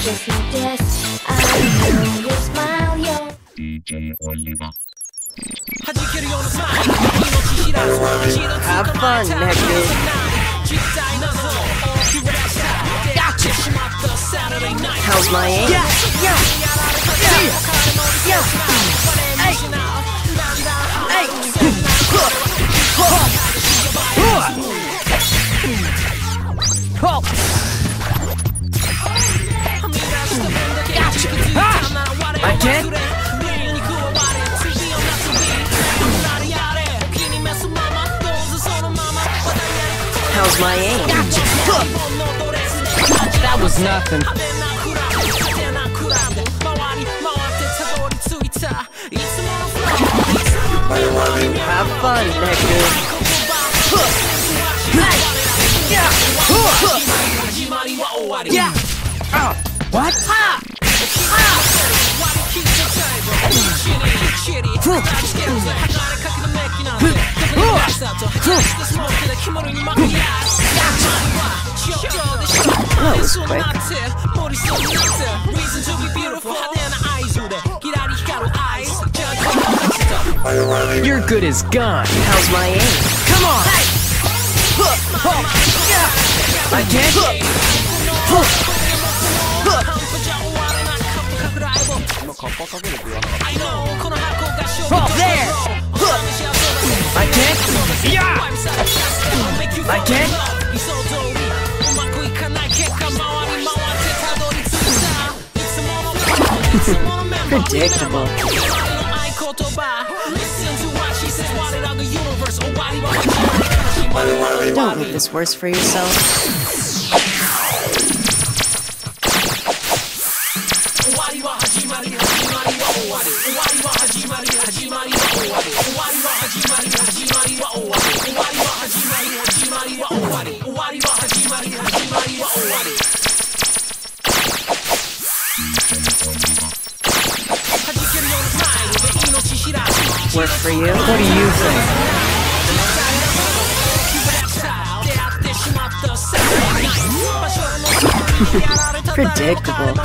just like this. I know your smile, yo. DJ Oliver. Have fun, nigga. Gotcha. How's my aim? Yeah. Hey. Gotcha. I can't. How's my aim? Gotcha. That was nothing. Have fun, nigga. Yeah. What? That was quick. You're good as gone. How's my aim? Come on! I can't. Oh, there! I can't. Yeah! I can't. Predictable. Don't make this worse for yourself. Work for you? What do you think? Predictable.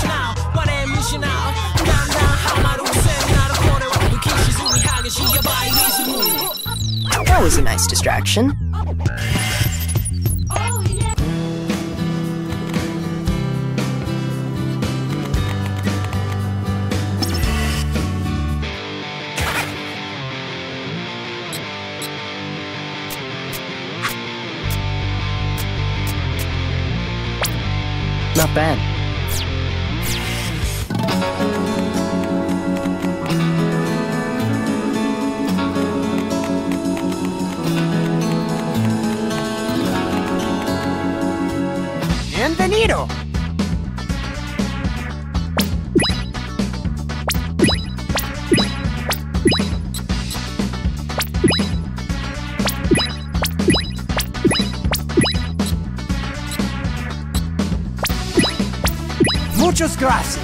That was a nice distraction. Not bad. Bienvenido. Muchas gracias.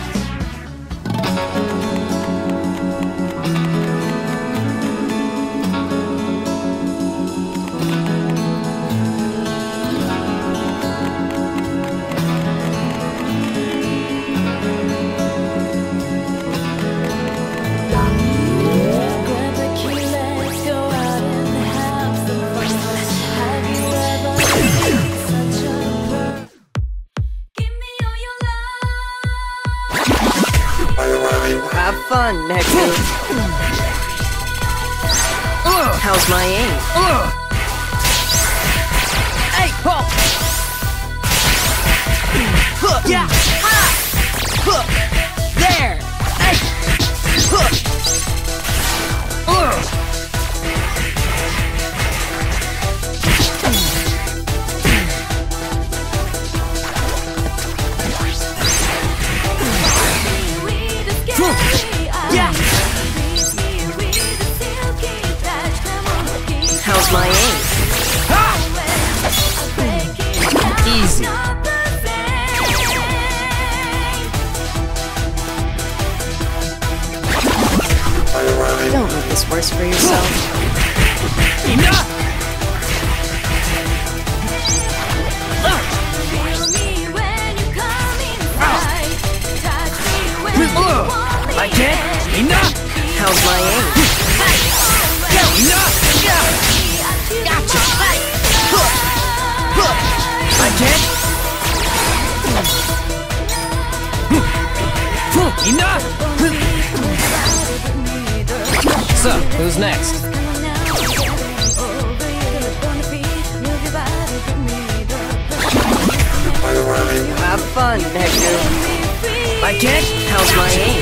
Have fun, nigga. How's my aim? Hey, yeah. There. Hey. Yeah. How's my aim? Easy. Don't make this worse for yourself. Enough! I can't. Enough. How's my aim? Enough. Gotcha. I can't. Enough. So, who's next? Have fun, Hector. I can't. How's my aim?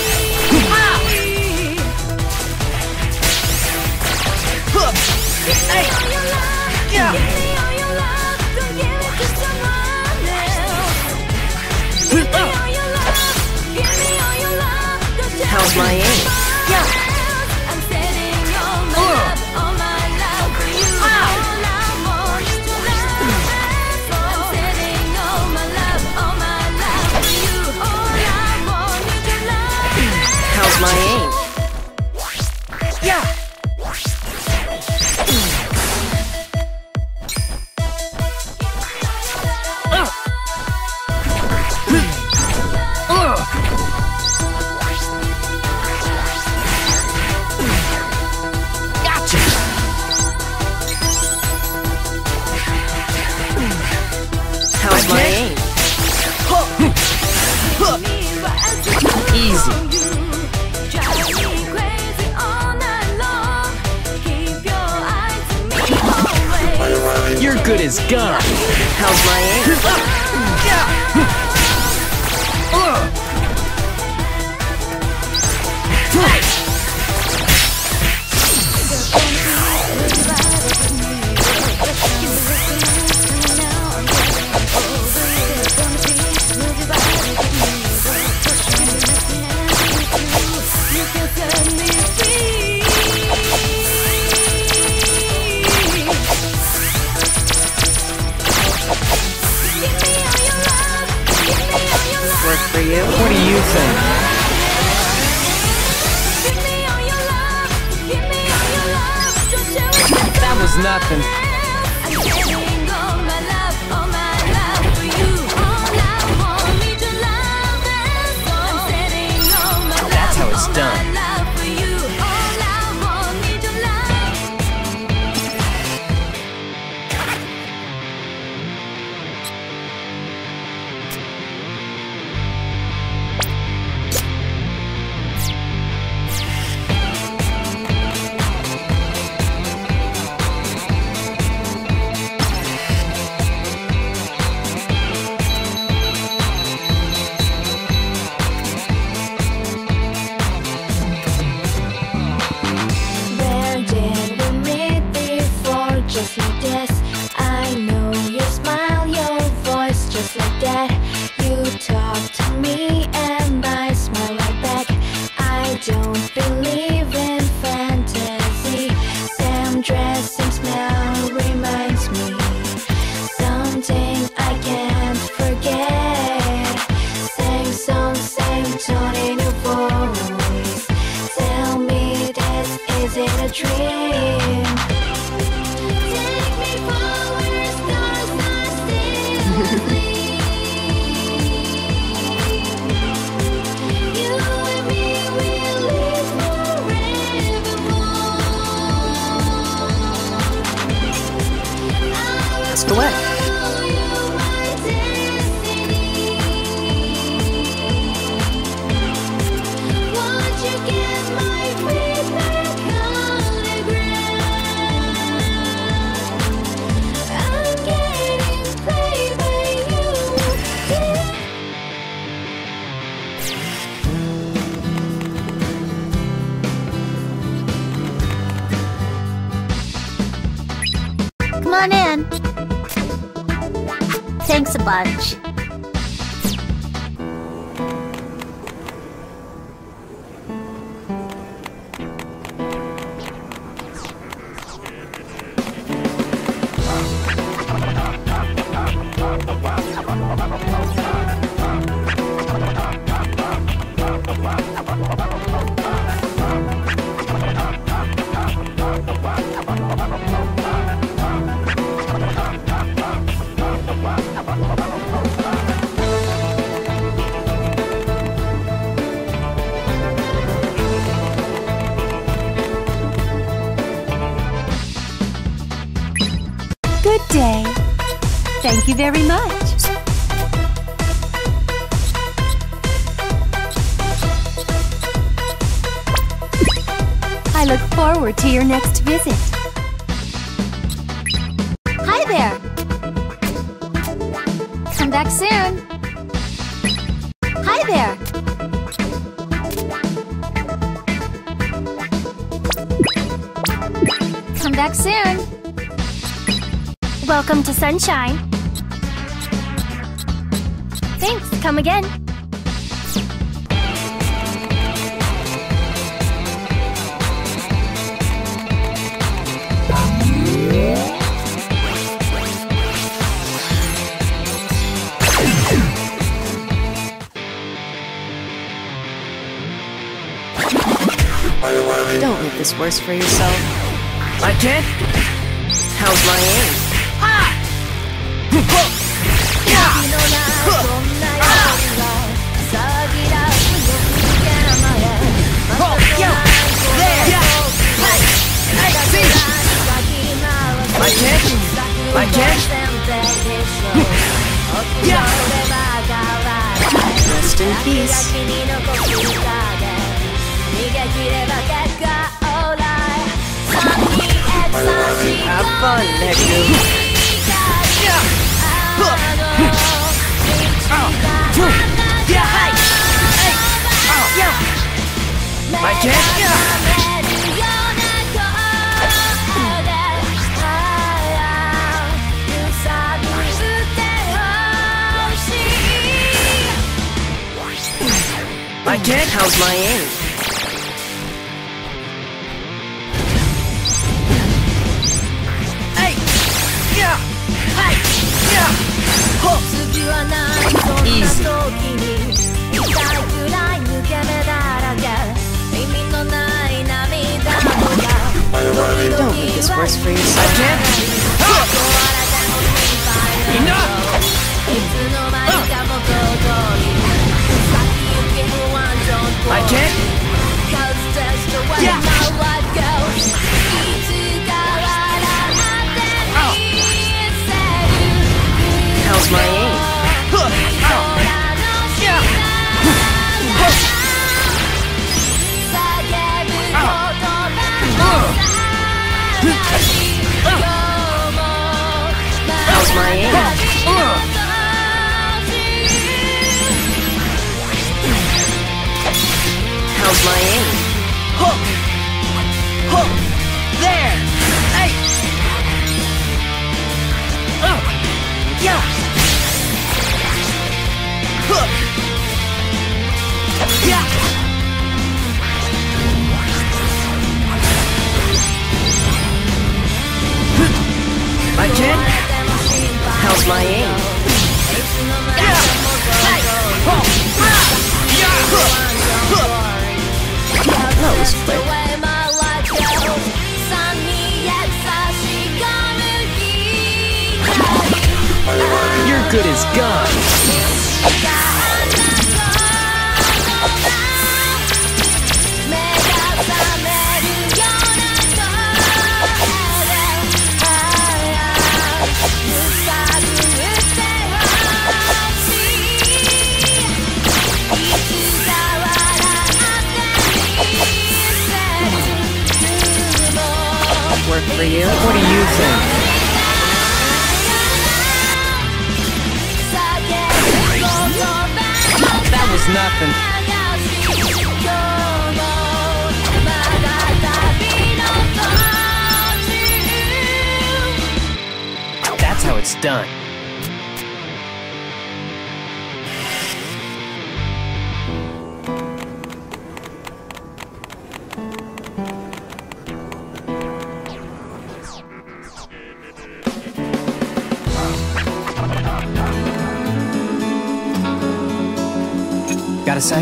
Hey! Yeah! How's my aim? Yeah! How's my aim? Yeah! Gotcha! How's my aim? Easy. You're good as gone. How's my aim? Work for you? What do you think? That was nothing. That's how it's done. Where did we meet before? Just like this. I know your smile, your voice, just like that. You talk to me and I smile right back. I don't believe in fantasy. Same dress, same smell reminds me something I can't forget. Same song, same tone in your voice. Tell me this isn't a dream. Take me for where stars are still gleam. You and me will live forevermore. Ask away. I'll you my destiny. Won't you get my feet back on the ground? I'm getting played by you. Come on in. Thanks a bunch. Thank you very much. I look forward to your next visit. Hi there. Come back soon. Hi there. Come back soon. Welcome to Sunshine. Thanks, come again. Don't make this worse for yourself. I can't? How's my aim? Ah! I can't? Rest in peace. Have fun, negative. I can't. I can't. How's my aim? Easy. Don't make this worse for yourself. I can't. Enough! I can't. How's my aim? How's my aim? How's my aim? There! Hey! Yeah! Yeah! I can't? How's my aim? That was quick. Your good is gone. Work for you? What do you think? That was nothing. That's how it's done. Got a sec?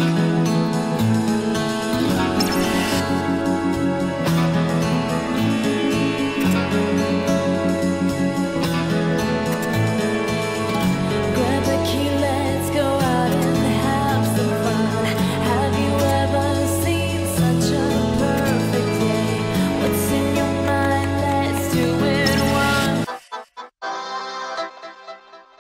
Grab the key, let's go out and have some fun. Have you ever seen such a perfect day? What's in your mind? Let's do it one.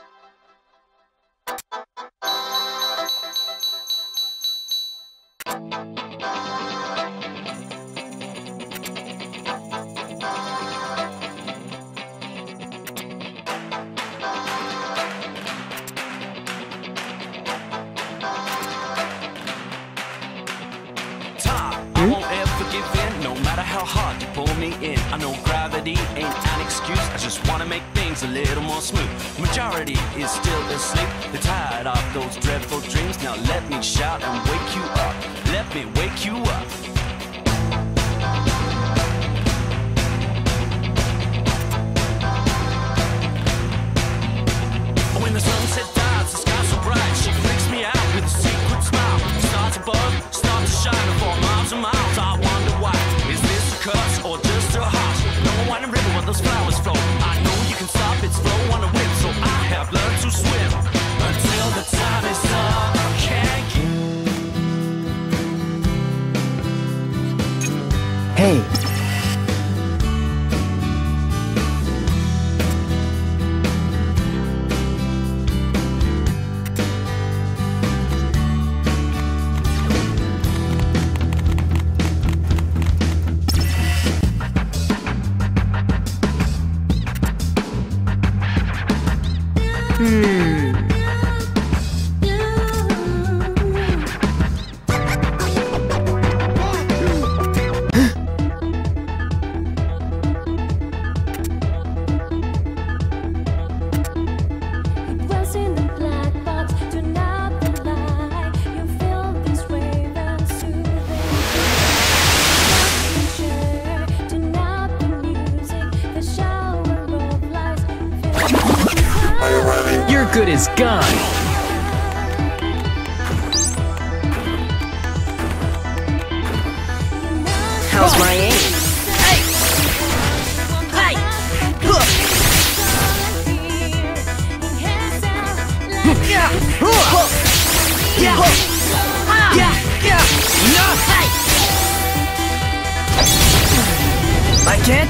cave in, no matter how hard you pull me in. I know gravity ain't an excuse, I just wanna make things a little more smooth. Majority is still asleep, they're tired of those dreadful dreams. Now let me shout and wake you up, let me wake you up. When the sunset dies, the sky's so bright, she freaks me out with a secret smile. Stars above, stars to shine for miles and miles. I wonder why, is this a curse or just a heart? No winding river where those flowers flow. I know you can stop its flow on a whim, so I have learned to swim until the time is up. I can't keep. Hey. Your good is gone. How's my aim? Hey! Hey! I can't.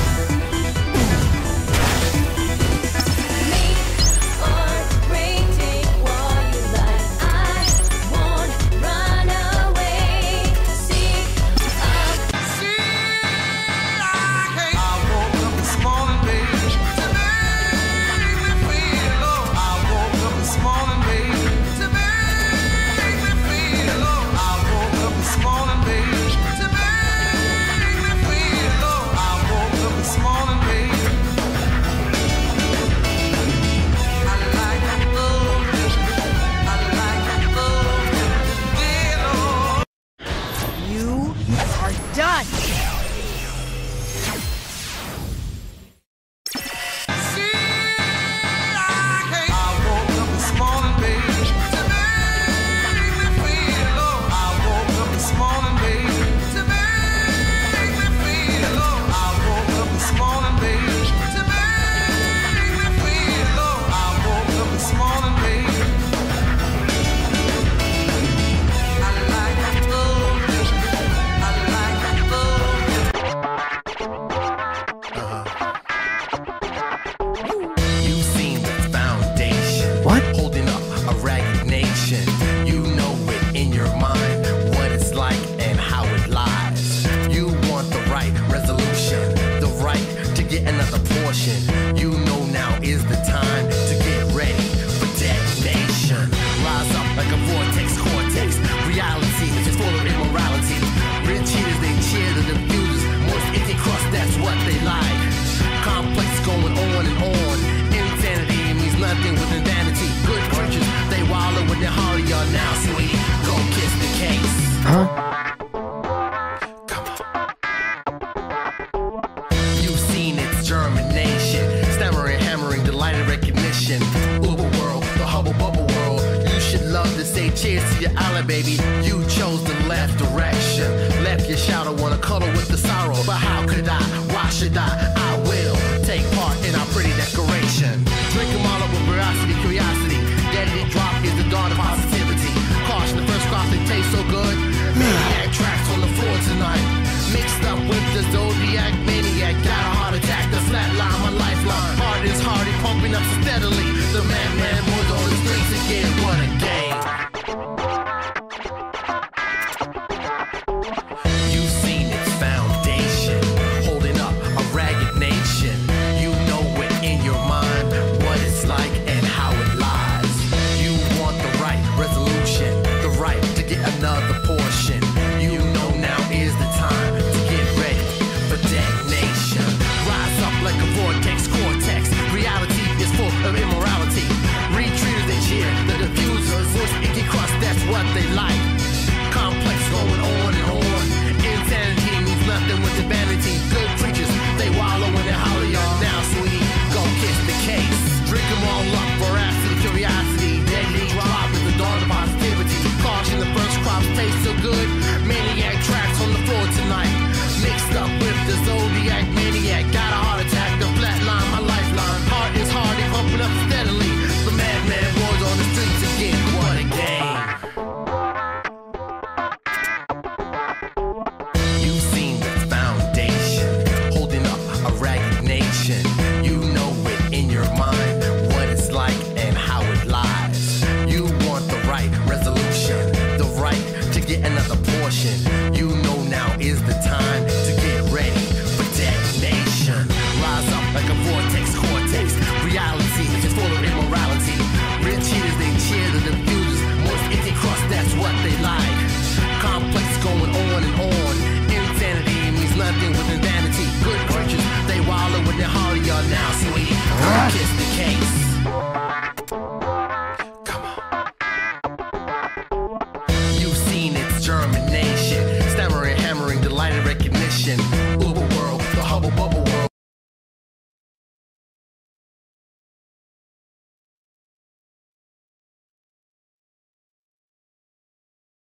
Cheers to your ally, baby. You chose the left direction. Left your shadow, wanna cuddle with the sorrow. But how could I? Why should I? I will take part in our pretty decoration. Drink them all up with veracity, curiosity. Deadly drop is the dawn of positivity. Caution, the first cross, they taste so good. Maniac tracks on the floor tonight. Mixed up with the Zodiac maniac. Got a heart attack, the flatline, my lifeline. Heart is hardy, pumping up steadily. The madman was on the streets again. What a game. Another portion. You know now is the time get another portion. You know now is the time to get ready for detonation. Rise up like a vortex, cortex. Reality is just full of immorality. Rich cheaters, they cheer the diffusers. Most empty crust, that's what they like. Complex going on and on. Insanity means nothing within vanity. Good creatures, they wallow when they're holly are now sweet. Kiss